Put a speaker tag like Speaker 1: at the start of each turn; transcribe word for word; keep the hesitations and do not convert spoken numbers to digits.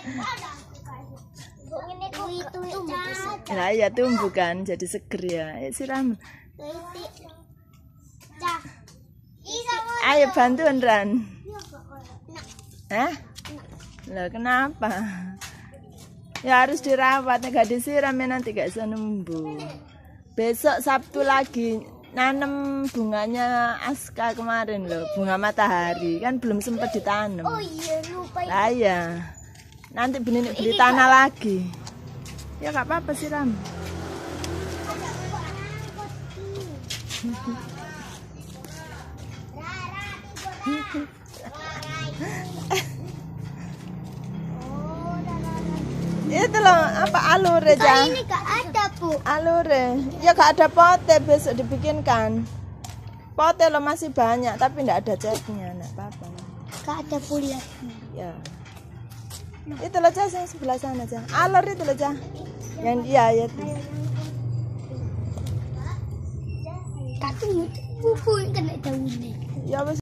Speaker 1: Nah ya tumbuh kan jadi seger ya. Ya siram. Ayo bantuan Ran. Hah? Loh kenapa? Ya harus dirawat, nggak disiram ya nanti gak bisa numbuh. Besok Sabtu lagi nanam bunganya Aska kemarin loh, bunga matahari kan belum sempat ditanam.
Speaker 2: Oh iya lupa.
Speaker 1: Lah ya, nanti beli beli tanah lagi. Ya nggak apa-apa siram. Itu loh apa alure Jang?
Speaker 2: Ini gak ada Bu.
Speaker 1: Alure, ya gak ada pote, besok dibikinkan. Pote lo masih banyak, tapi nggak ada catnya, nggak apa-apa.
Speaker 2: Gak ada Bu lihat.
Speaker 1: Ya. Itu loh Jang, yang sebelah sana Jang. Alur itu loh Jang. Yang iya ya itu.
Speaker 2: Tapi Bu yang kena daunnya.
Speaker 1: Ya wes.